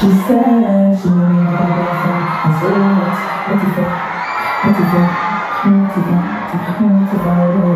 said she knew me like a boyfriend. I said, what the fuck? What the fuck? What the fuck? What the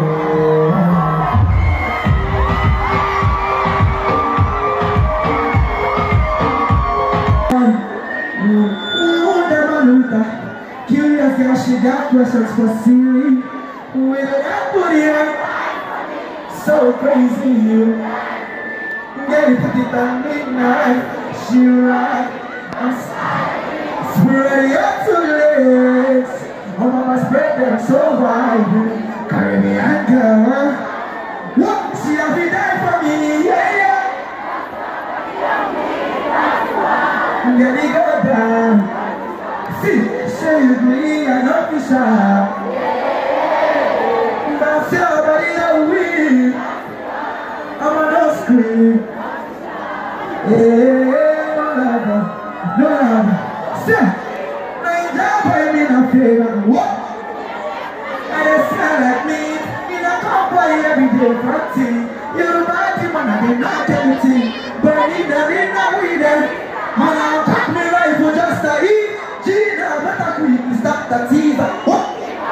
fuck? Curious girl, she got questions for Siri. With that booty, so crazy, you. Get it, put it on midnight. She right, I'm spread up to the legs. Oh, mama spread them so wide. Carry me and girl. What? She have to die for me, yeah, yeah. Get it go down. See, say with me, I know for sure. Bounce your body away. I'm on no screen. Yeah. No, say, no, you boy me no favor. What? And they smell like me. In a company every day for tea. You're bad man, I did not anything. But in the with them. Man, I'll pack me rifle just to eat. Gina, better quick, stop the teaser. What?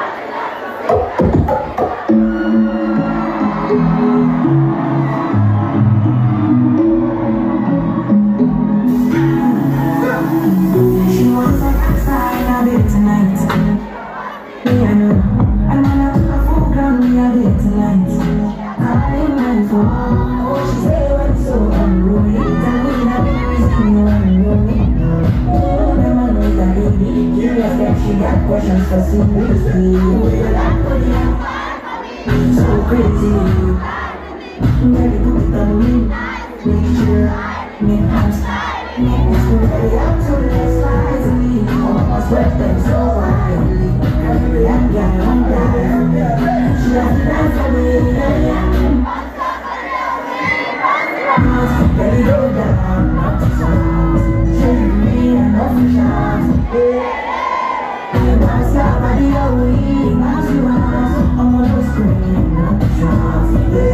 She got questions for simplicity. So crazy. Baby, put it on me. Make sure, make us, make us ready up to the next wisely. Almost sweat them so widely. Every young guy on time. She has to die for me. Let it go down, not to sound. Shake me and off the shots. Somebody away, now she wants. I'm on the screen, not the shots.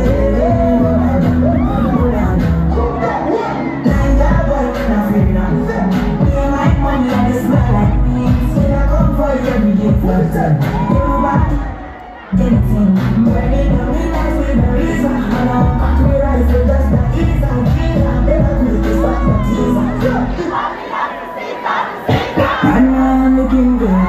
Like that boy, not freedom. Me and my money, I just smell like me. Say I come for you every day for the time. Everybody, anything. Burning down the lights with the reason. And I'm back to rifle, just the ease and feel. I'm never going to stop the teaser. And I'm looking good.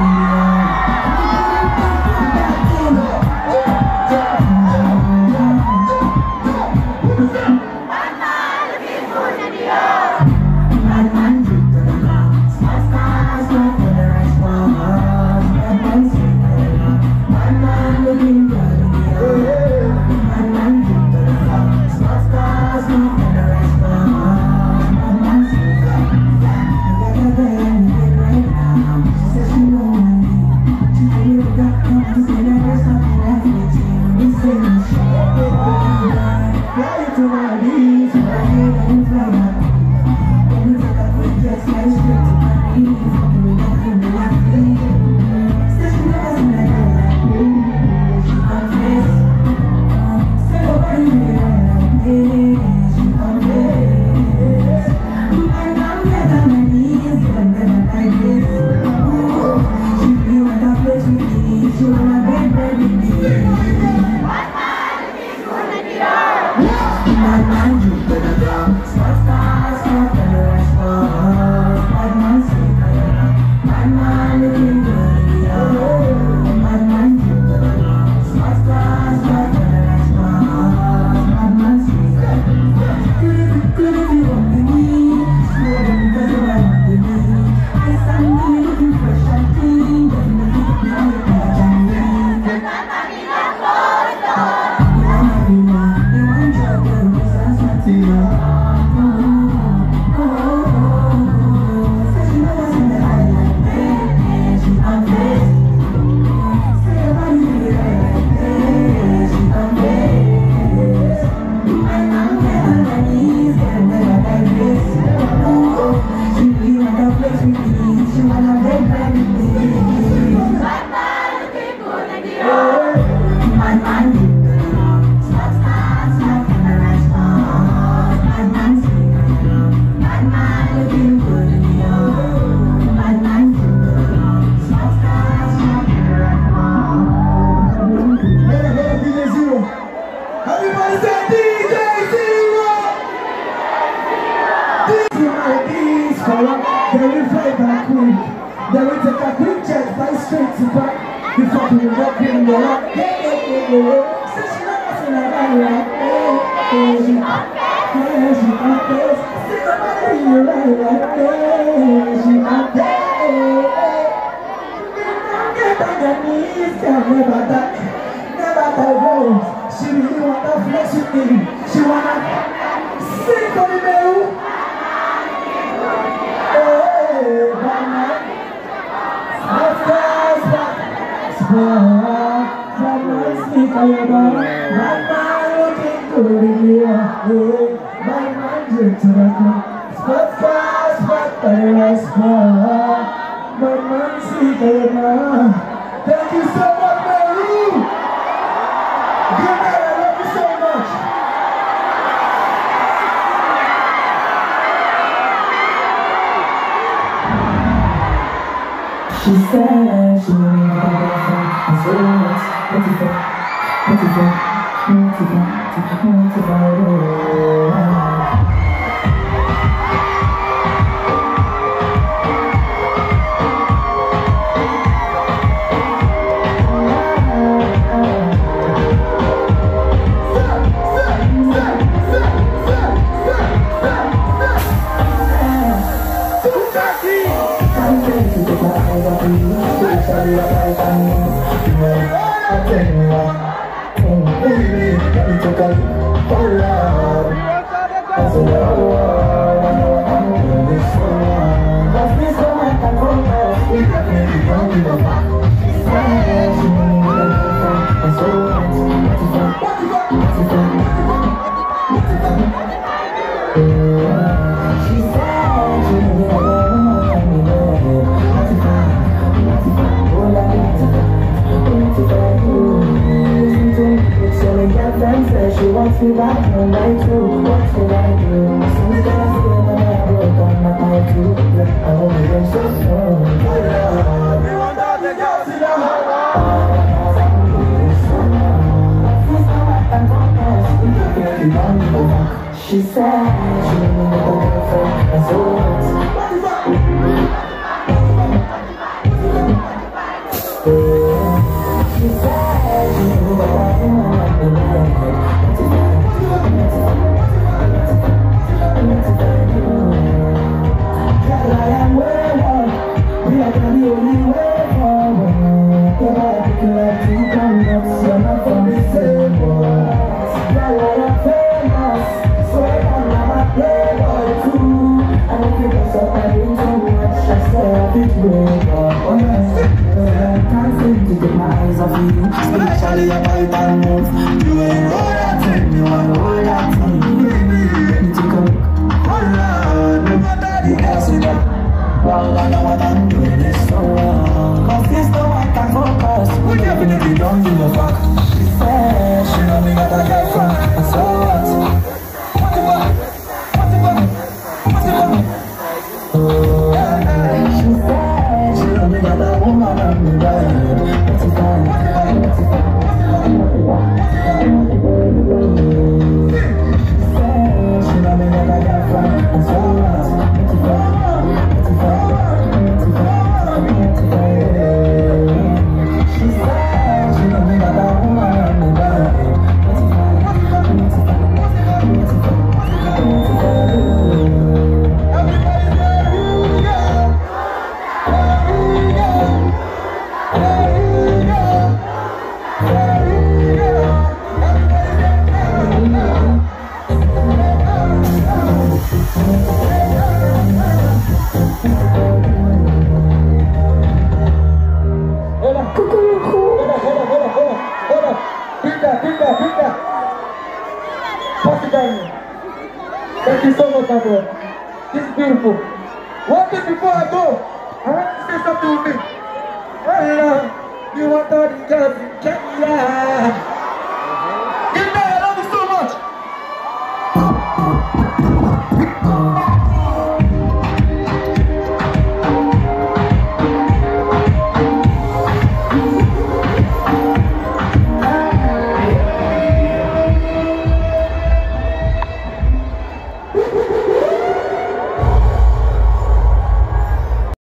to the feeling the love. Since she knows when I like she got this. Since somebody you like she got this. Get on your knees, tell me about that. Never that rose. She really wanna flex with me. She wanna sing for me, baby. Thank you so much, Mary. Good night, I love you so much. She said she knew me with a boyfriend. I said, what the fuck? She wants me back on my too. What should I do? Since I feel that I broke on my eye too. I won't be so strong. We want all the girls in the house. She said she knew me with a girlfriend. And so she said she knew that I didn't want to especially about that move. You ain't all that time, you want all that time. Baby, take a look. Hold on, no matter the else you got. Well, I know what I'm doing is so wrong. Cause this no one can focus. We definitely don't give a fuck. She said she know me got a girlfriend. And so what? What she said she know me got a woman on me bed. Thank you so much, my boy. This is beautiful. One thing before I go, I want to say something with me. Oh, you want all the girls in Kenya.